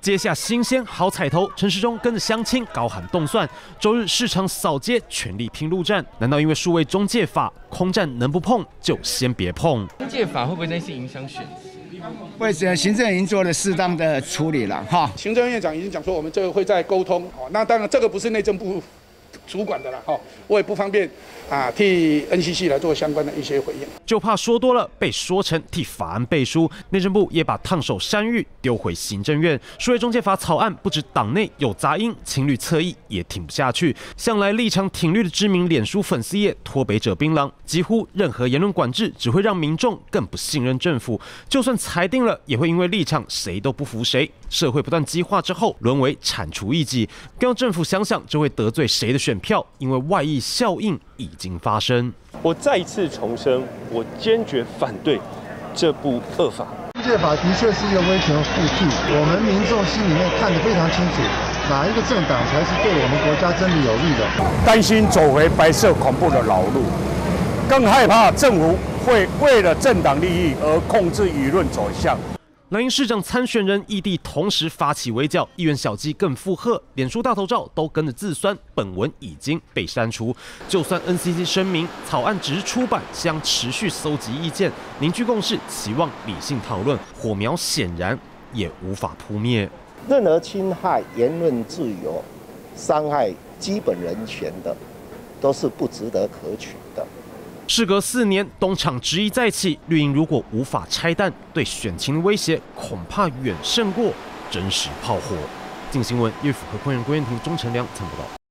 接下新鲜好彩头，陈时中跟着乡亲高喊动算，周日市场扫街，全力拼陆战。难道因为数位中介法，空战能不碰就先别碰？ 中介法会不会那些影响选择？ 为行政已经做了适当的处理了哈。 行政院长已经讲说，我们这个会再沟通。那当然这个不是内政部主管的了哈，我也不方便替 NCC 来做相关的一些回应。 就怕说多了被说成替法案背书，内政部也把烫手山芋丢回行政院。数位中介法草案不止党内有杂音，情侣侧翼也挺不下去。向来立场挺绿的知名脸书粉丝页脱北者槟榔，几乎任何言论管制只会让民众更不信任政府。就算裁定了，也会因为立场谁都不服谁。社会不断激化之后，沦为铲除异己，更要政府想想这会得罪谁的选票，因为外溢效应已经发生。 我再一次重申，我坚决反对这部恶法。 中介法的确是一个威权护具，我们民众心里面看得非常清楚，哪一个政党才是对我们国家真的有利的。 担心走回白色恐怖的老路，更害怕政府会为了政党利益而控制舆论走向。 蓝营市长参选人异地同时发起围剿，议员小鸡更附和，脸书大头照都跟着自酸，本文已经被删除。就算 NCC 声明草案只是出版，将持续搜集意见，凝聚共识，期望理性讨论，火苗显然也无法扑灭。 任何侵害言论自由、伤害基本人权的，都是不值得可取的。 事隔4年，东厂质疑再起，绿营如果无法拆弹，对选情的威胁恐怕远胜过真实炮火。镜新闻，叶府和昆仁郭彦廷、钟成良曾报道。